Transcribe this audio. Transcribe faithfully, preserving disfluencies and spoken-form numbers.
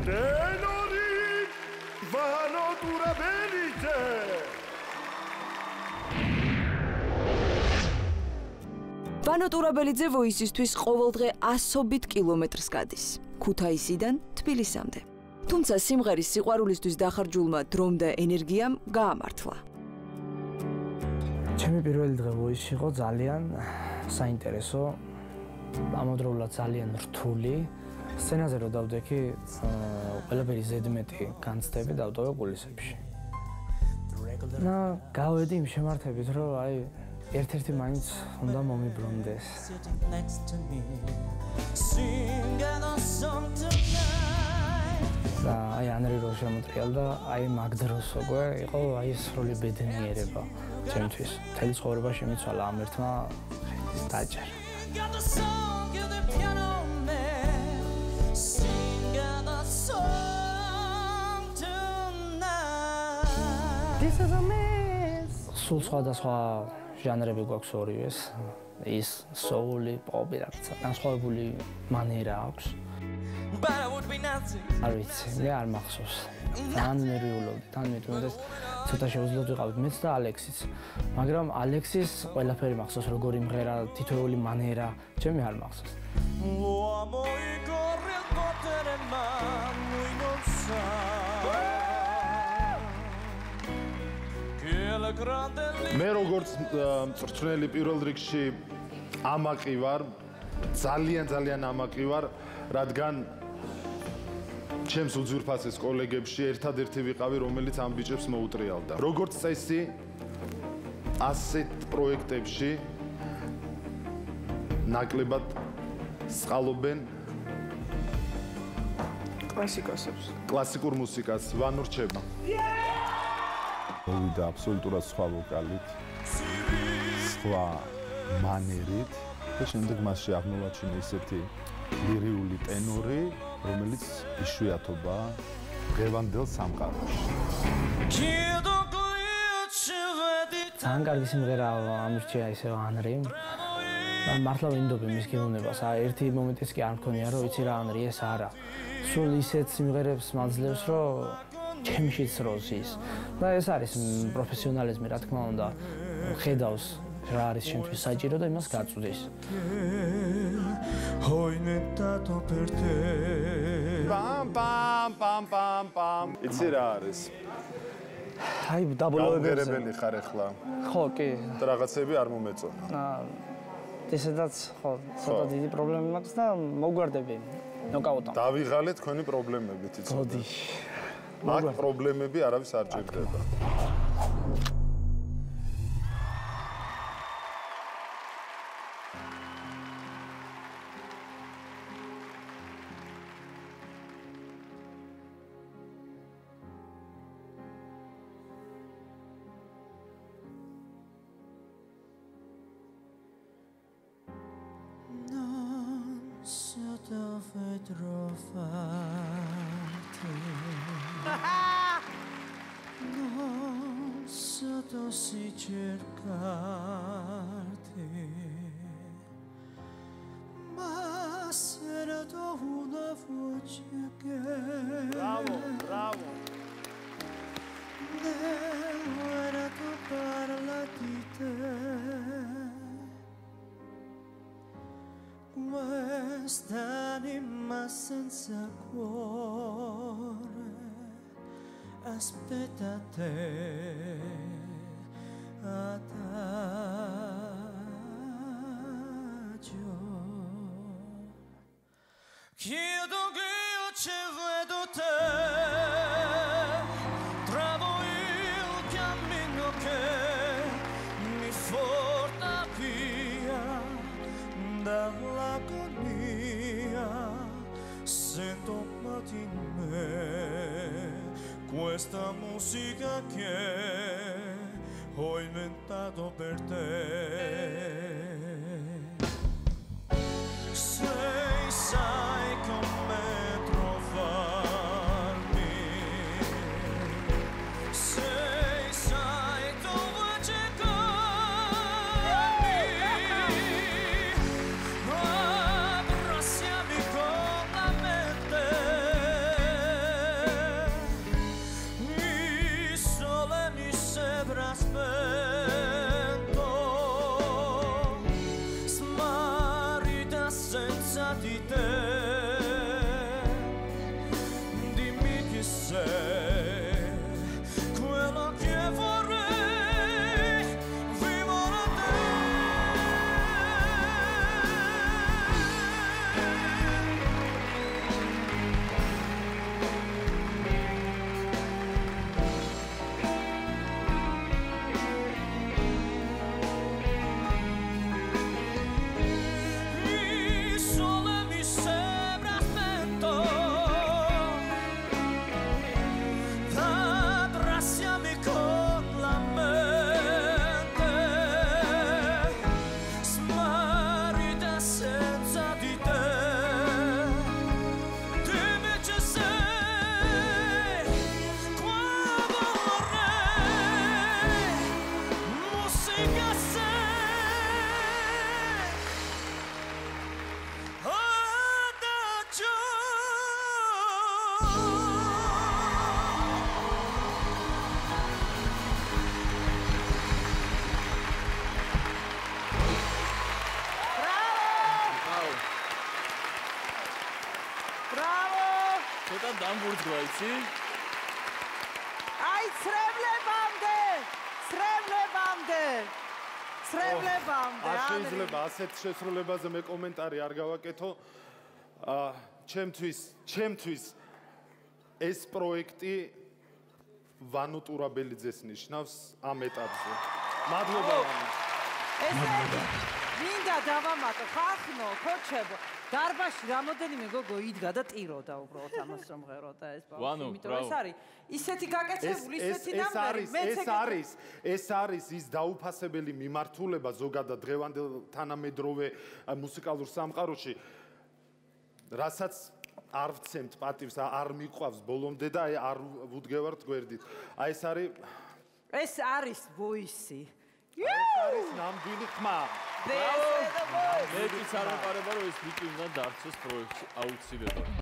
Tenori, Vano Turabelite. Vano Turabelidze voisისთვის ყოველდღე ასობით კილომეტრს გადის. ქუთაისიდან თბილისამდე. Თუმცა სიმღერის სიყვარულისთვის დახარჯულმა დრომ და ენერგიამ გაამართლა. ჩემი პირველი დღე ვოისში იყო ძალიან საინტერესო, ამავდროულად ძალიან რთული. სცენაზე რო დავდექი, ყველაფერი ზედმეტი განცდები დავტოვე კულისებში. და გავედი იმ შემართებით, რომ აი ერთ-ერთი მაინც უნდა მომიბრუნდეს. და აი ანრი რო შემოტრიალდა, აი მაგ დროს უკვე იყო აი სრული ბედნიერება ჩემთვის. მთელი ცხოვრებაში მიცვალა ამ ერთმა დაჭერა. სულ სხვადასხვა ჟანრები გვაქვს ორივეს. ის soul-ი, pop-ი რაღაცა, განსხვავებული მანერა აქვს. არ ვიცი, მე არ მახსოვს. თან ნერვიულობდი, თან მეტყვი ცოტა შეუძლოდ ვიყავით მეც და ალექსიც. მაგრამ ალექსის ყველაფერი მახსოვს, როგორი მღერა, თითოეული მანერა, ჩემი არ მახსოვს. მე როგორც მწვრთნელი პირველ რიგში ამაყი ვარ, ძალიან ძალიან ამაყი ვარ, რადგან ჩემს უძვირფასეს კოლეგებში ერთადერთი ვიყავი, რომელიც ამ ბიჭებს მოუტრიალდა. როგორც წესი, ასეთ პროექტებში ნაკლებად სწყალობენ კლასიკოსებს. კლასიკურ მუსიკას, ვანო რჩება. მოვიდა აბსოლუტურად სხვა ვოკალით, სხვა მანერით და შემდეგ მასში აღმოვაჩინე ისეთი ლირიული ტენორი, რომელიც იშვიათობა დღევანდელ სამყაროში. ძალიან კარგი სიმღერა ამირჩია ისევ ანრიმ. მართლა ვინდობი მის გეუბნებას. ერთი მომენტიც კი არ მქონია, რომ ვიცი რა ანრი ეს არა. სულ ისეთ სიმღერებს მაძლევს, რომ ჩემშიც როს ის. და ეს არის პროფესიონალიზმი, რა თქმა უნდა, ხედავს რა არის ჩემთვის საჭირო და იმას გაწვდის. პამ პამ პამ პამ პამ. იცი რა არის? აი დაბოლოებებზე. გამგერებელი ხარ ახლა. ხო, კი. და რაღაცები არ მომეწონა. აა ესედაც ხო, ცოტა დიდი პრობლემა მაქვს და მოგვარდები ნოკაუტом. დავიღალე თქვენი პრობლემებით, იცოდი. მოდი. მაგ პრობლემები არავის არ ჭირდება. Non so si cercarti, ma sarà una voce che bravo, bravo. Devo tu parla di te. Quest'anima senza cuore aspetta te adagio. Chiedo che io ci vedo te, trovo il cammino che mi porta via dall'agonia, sento di me questa musica che ho inventato per te. Sei, sai come trovarmi, sei, sai dove cercarmi, abbracciami con la mente. ცოტა დამბურძგვა, იცი? აი, ცრემლებამდე! ცრემლებამდე! ცრემლებამდე! არ შეიძლება ასეთ შესრულებაზე მე კომენტარი არ გავაკეთო. აა, ჩემთვის, ჩემთვის ეს პროექტი ვანო ტურაბელიძეს ნიშნავს ამ ეტაპზე. მადლობა. ესე იგი, მინდა დავამატო, ხახნო, ქოჩებო. დარბაზში რამოდენიმე გოგო იდგა და ტიროდა უბრალოდ ამას რომ ღეროდა ეს ბავშვი, იმიტომ რომ ეს არის ისეთი გაკეთებული, ისეთი ნამბერი, მეც ეს არის, ეს არის ის დაუფასებელი მიმართულება ზოგადად დღევანდელ თანამედროვე მუსიკალურ სამყაროში, რასაც არ ვცემთ პატივს, არ მიყვავს ბოლომდე და არ ვუდგევართ გვერდით. აი ეს არის ეს არის ვოისი. ეს არის ნამდვილი ხმა. მე ვიც არ მეყარება რომ ეს ბიჭი უნდა დარჩეს პროექტში აუცილებლად.